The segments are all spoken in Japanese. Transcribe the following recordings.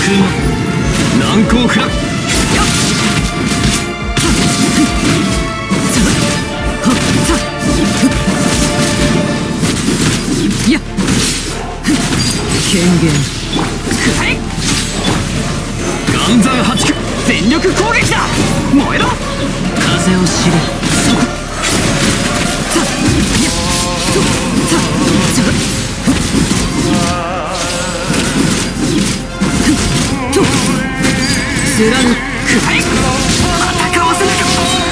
雲難攻不落。やっ権限くらえ。岩山八九全力攻撃だ。燃えろ。風を知れ。そこ。さやとささと貫くらえ。戦わせなか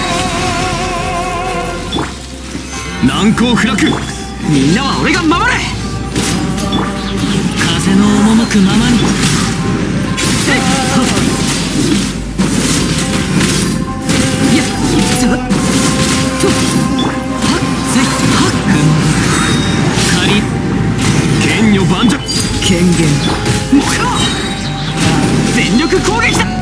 った。難攻不落。みんなは俺が守れ。風の赴くままに。いやさとはっせいはっ仮剣女盤石。権限燃えろ。全力攻撃だ。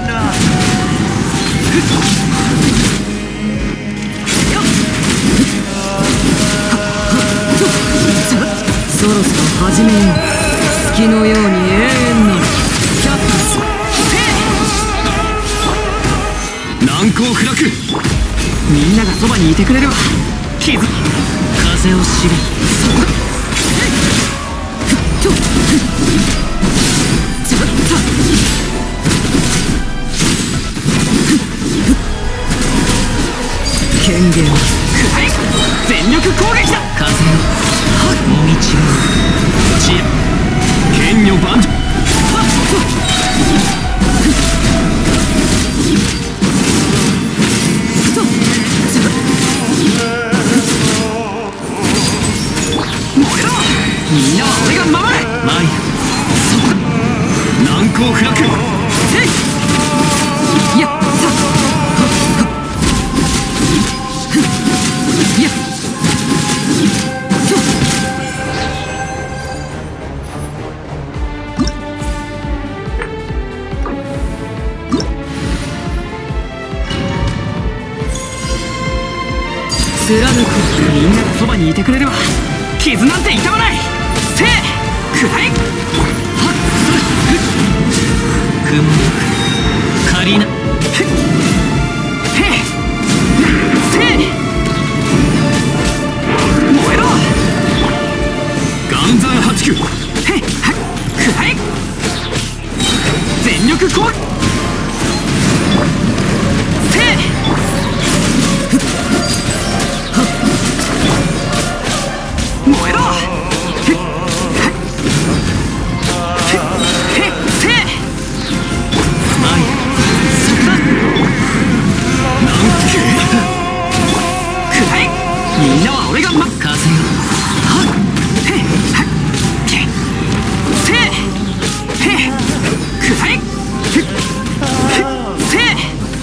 そろそろ始めよう。月のように永遠なるキャップス。難攻不落。みんながそばにいてくれるわ。傷風を知れ。そこと権限くらえ。全力攻撃だ。風よもみちが知恵剣女盤石。燃えろ。みんなは俺が守れ。マイそこ難攻不落。いやさいや貫く。みんながそばにいてくれるわ。傷なんて痛まない。せいくらえ。はっ雲カリナへへせい燃えろ。岩山八九へはっくらえ。全力攻撃。せい燃えろ。へっへっせいマイそこだ。なんけくらえ。みんなは俺が風よはっへっはっけせいへっくらえ。へっせい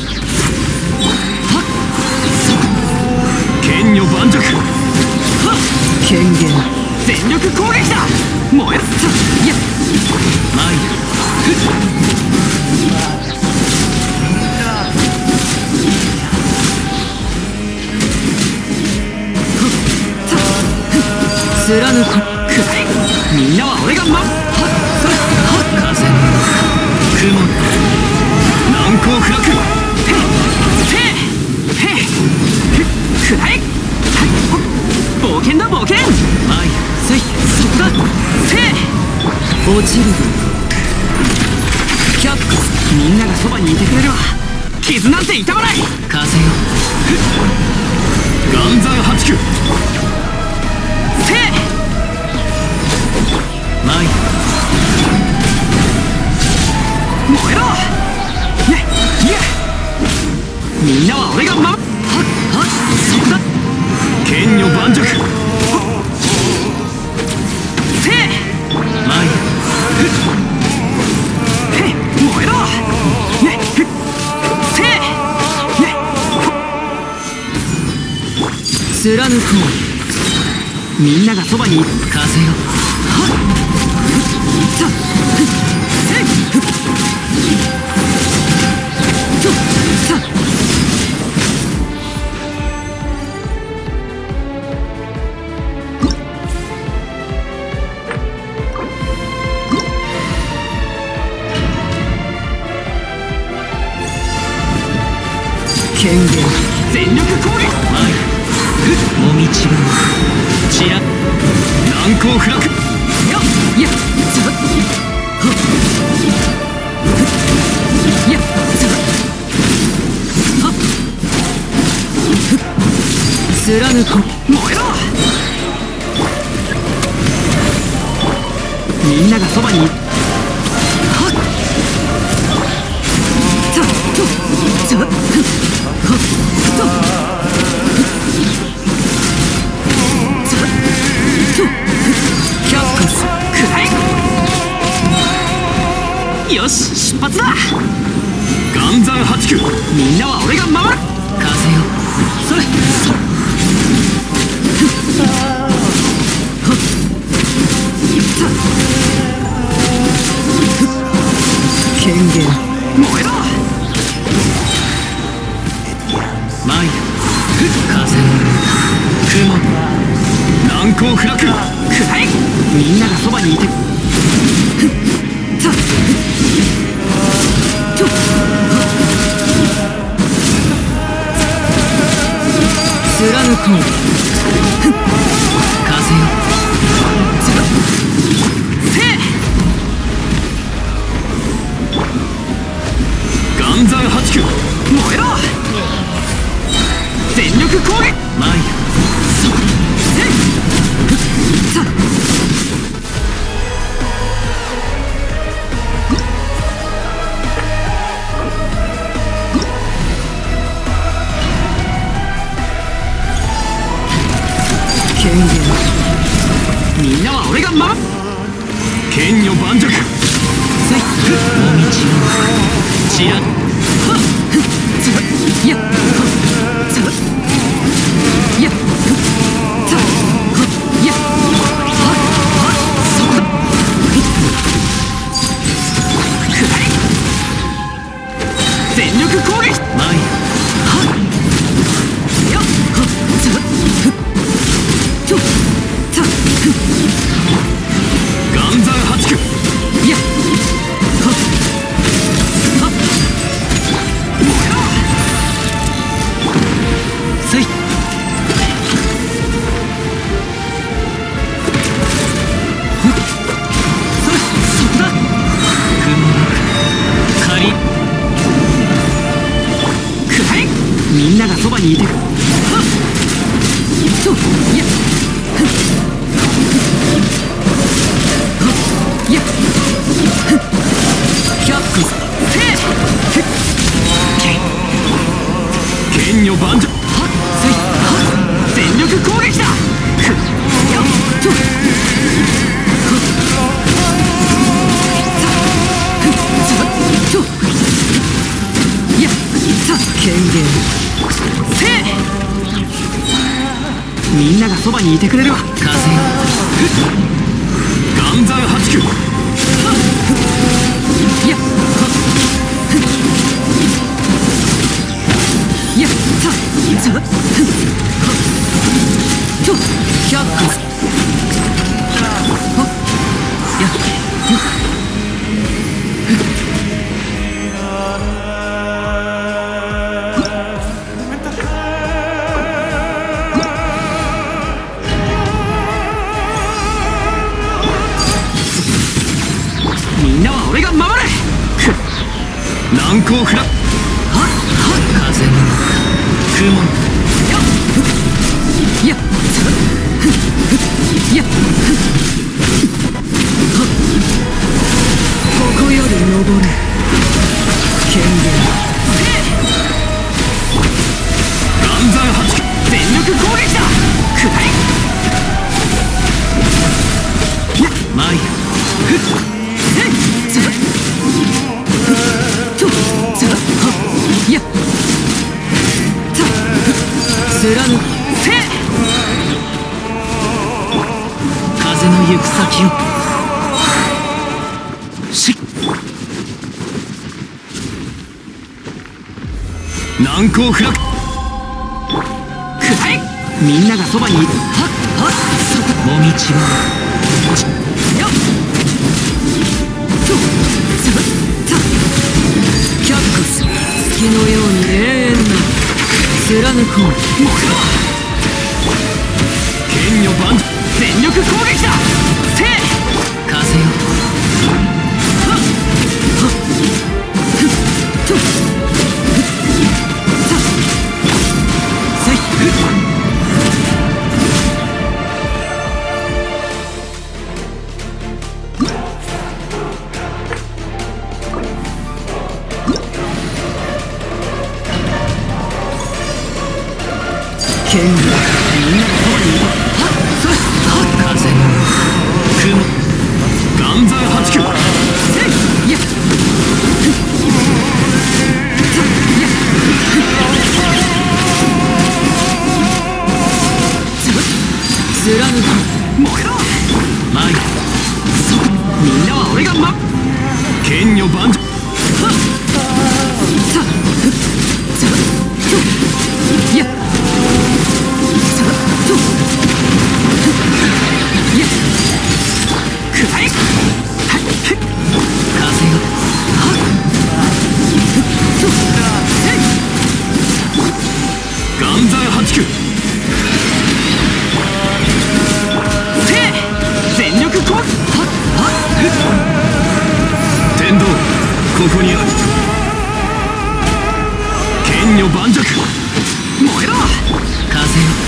はっそこ剣女盤石。権限全力攻撃だ。燃えろ。いやマイ貫くくらえ。みんなは俺がはっそれはっ風雲難攻不落。へっせいへっくらえ。冒険だ冒険。マイせいそこだ。せい落ちるキャップス。みんながそばにいてくれるわ。傷なんて痛まない。風よ岩山八九せいマイ燃えろ。ねいやみんなは俺がはっそこだ。剣女盤石。せいマイへ燃えろ。ねせいね貫こう。みんながそばに風よはっさせいとさ権限全力攻撃前もみちぶちら難攻不落やつはやつは貫こ燃えろみんながそばにいるよし出発だ岩山八九みんなは俺が守る風よそれ権限燃えろ前風の雲難攻不落くらいみんながそばにいて貫こう風よせえ岩山八九燃えろ全力攻撃前よそうせい権限みんなは俺が守る剣女盤石せいもみちちらはっつやっつやっつやっはっそうだくらい全力攻撃前はっやっはっつ岩山八九やっはっはっ燃えろせいそれそこだ雲仮くらいみんながそばにいてはっとやっやっ百個せい剣女盤石はっせいはっ全力攻撃だくやっとはっさっとやっさ権限せいみんながそばにいてくれるわ風よ岩山八九やっやっさと百個やっみんなは俺が守れ難攻不落はっ風の雲やっやっここより登る権限岩山八九全力攻撃だくらいやっ前よふっやっ貫せ風の行く先をし難攻不落くらいみんながそばにいるはっはっそこもみちはやっとさっさ100個月のように永遠な貫こう。もろ剣女万全力攻撃だ。せい風よ。はっはっふっとっさっせいふっ剣がみんなのそばにいた。はっそれはっ風の雲岩山八九せいやっふっさっやっふっつぶ貫く燃えろ前そみんなは俺が剣女万丈はっさっふっつぶとやっ天道ここにある。剣女盤石燃えろ風よ。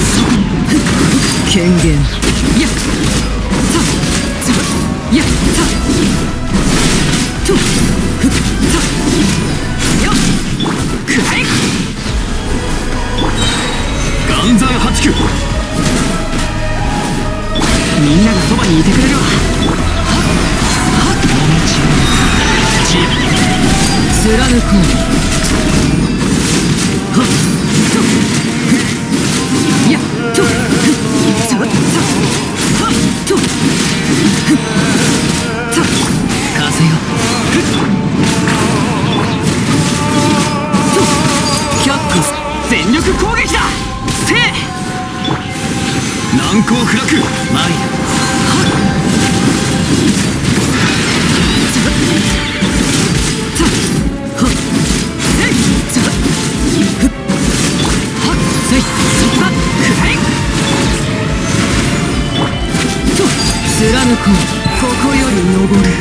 権限やっさつぶやっさとふっさよっくらえ岩山八九みんながそばにいてくれるわ。はっはっ貫こう。はっとふっやっとふっさっさはっとふっさっ風よ。ふっと却下全力攻撃だ。せい難攻不落前はっ貫こう。ここより登る。